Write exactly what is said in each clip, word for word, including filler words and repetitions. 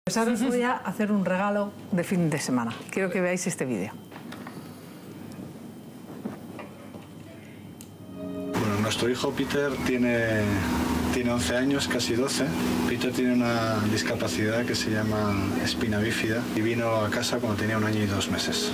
Pues ahora os voy a hacer un regalo de fin de semana. Quiero que veáis este vídeo. Bueno, nuestro hijo Peter tiene, tiene once años, casi doce. Peter tiene una discapacidad que se llama espina bífida y vino a casa cuando tenía un año y dos meses.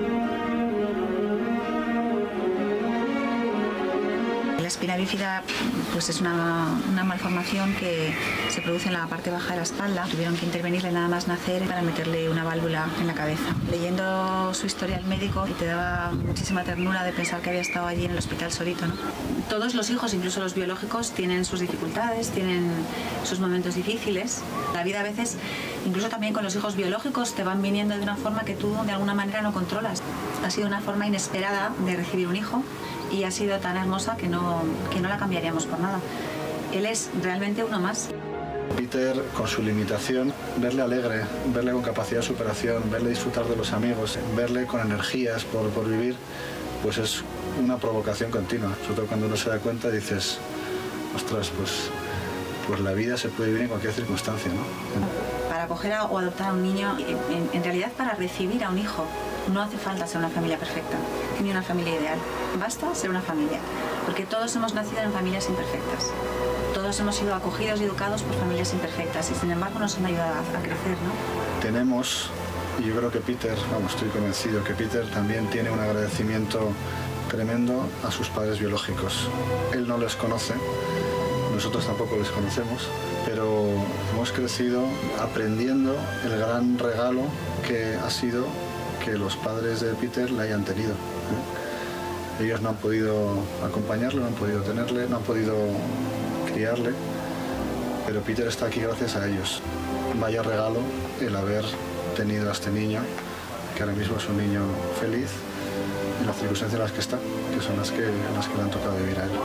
La espina bífida pues es una, una malformación que se produce en la parte baja de la espalda. Tuvieron que intervenirle nada más nacer para meterle una válvula en la cabeza. Leyendo su historial médico te daba muchísima ternura de pensar que había estado allí en el hospital solito, ¿no? Todos los hijos, incluso los biológicos, tienen sus dificultades, tienen sus momentos difíciles. La vida a veces, incluso también con los hijos biológicos, te van viniendo de una forma que tú de alguna manera no controlas. Ha sido una forma inesperada de recibir un hijo y ha sido tan hermosa que no, que no la cambiaríamos por nada. Él es realmente uno más. Peter, con su limitación, verle alegre, verle con capacidad de superación, verle disfrutar de los amigos, verle con energías por, por vivir, pues es una provocación continua. Sobre todo cuando uno se da cuenta dices, ostras, pues, pues la vida se puede vivir en cualquier circunstancia, ¿no? Para acoger a, o adoptar a un niño, en, en realidad para recibir a un hijo, no hace falta ser una familia perfecta, ni una familia ideal. Basta ser una familia, porque todos hemos nacido en familias imperfectas. Todos hemos sido acogidos y educados por familias imperfectas y sin embargo nos han ayudado a, a crecer, ¿no? Tenemos, y yo creo que Peter, vamos, estoy convencido que Peter también tiene un agradecimiento tremendo a sus padres biológicos. Él no les conoce, nosotros tampoco les conocemos, pero hemos crecido aprendiendo el gran regalo que ha sido que los padres de Peter le hayan tenido, ¿eh? Ellos no han podido acompañarlo, no han podido tenerle, no han podido criarle, pero Peter está aquí gracias a ellos. Vaya regalo el haber tenido a este niño, que ahora mismo es un niño feliz, en las circunstancias en las que está, que son las que, las que le han tocado vivir a él.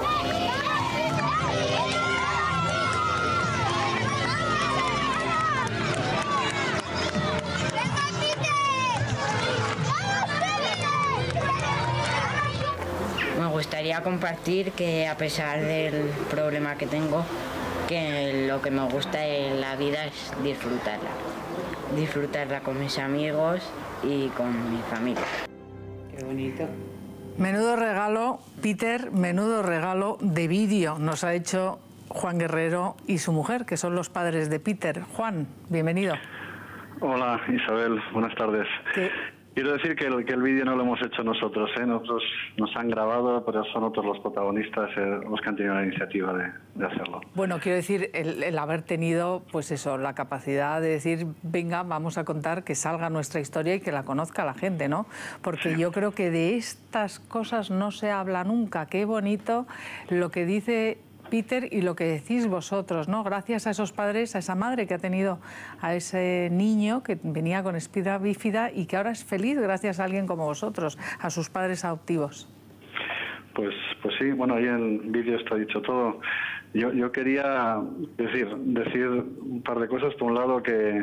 Me gustaría compartir que a pesar del problema que tengo, que lo que me gusta en la vida es disfrutarla. Disfrutarla con mis amigos y con mi familia. Qué bonito. Menudo regalo, Peter, menudo regalo de vídeo nos ha hecho Juan Guerrero y su mujer, que son los padres de Peter. Juan, bienvenido. Hola, Isabel, buenas tardes. ¿Qué? Quiero decir que el, que el vídeo no lo hemos hecho nosotros, ¿eh? Nosotros nos han grabado, pero son otros los protagonistas eh, los que han tenido la iniciativa de, de hacerlo. Bueno, quiero decir, el, el haber tenido, pues eso, la capacidad de decir, venga, vamos a contar, que salga nuestra historia y que la conozca la gente, ¿no? Porque sí. Yo creo que de estas cosas no se habla nunca. Qué bonito lo que dice Peter y lo que decís vosotros, ¿no? Gracias a esos padres, a esa madre que ha tenido a ese niño que venía con espina bífida y que ahora es feliz gracias a alguien como vosotros, a sus padres adoptivos. Pues, pues sí, bueno, ahí en el vídeo está dicho todo. Yo, yo quería decir, decir un par de cosas. Por un lado, que,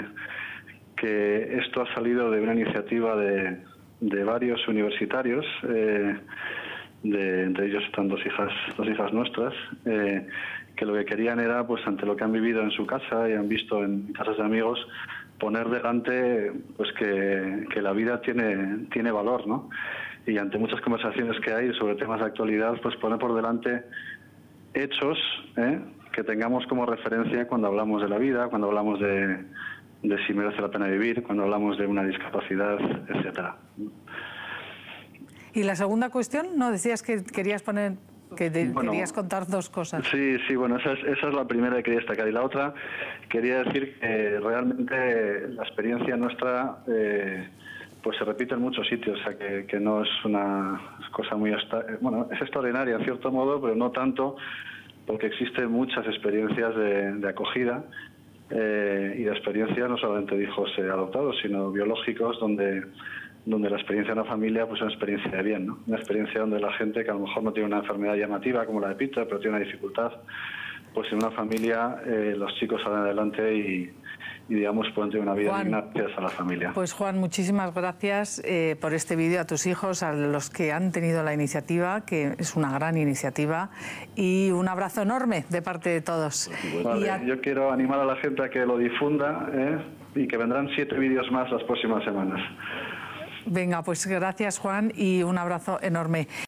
que esto ha salido de una iniciativa de, de varios universitarios, eh, De, entre ellos están dos hijas, dos hijas nuestras, eh, que lo que querían era, pues ante lo que han vivido en su casa y han visto en casas de amigos, poner delante pues que, que la vida tiene, tiene valor, ¿no? Y ante muchas conversaciones que hay sobre temas de actualidad, pues poner por delante hechos ¿eh? que tengamos como referencia cuando hablamos de la vida, cuando hablamos de, de si merece la pena vivir, cuando hablamos de una discapacidad, etcétera. Y la segunda cuestión, ¿no? Decías que querías poner, que de, bueno, querías contar dos cosas. Sí, sí, bueno, esa es, esa es la primera que quería destacar. Y la otra, quería decir que realmente la experiencia nuestra eh, pues se repite en muchos sitios, o sea, que, que no es una cosa muy... Bueno, es extraordinaria en cierto modo, pero no tanto, porque existen muchas experiencias de, de acogida eh, y de experiencias no solamente de hijos eh, adoptados, sino biológicos, donde... donde la experiencia de una familia pues es una experiencia de bien, ¿no? Una experiencia donde la gente que a lo mejor no tiene una enfermedad llamativa como la de Peter, pero tiene una dificultad, pues en una familia eh, los chicos salen adelante y, y digamos pueden tener una vida Juan, digna gracias a la familia. Pues Juan, muchísimas gracias eh, por este vídeo, a tus hijos, a los que han tenido la iniciativa, que es una gran iniciativa, y un abrazo enorme de parte de todos. Vale, y a... Yo quiero animar a la gente a que lo difunda, ¿eh? y que vendrán siete vídeos más las próximas semanas. Venga, pues gracias Juan y un abrazo enorme.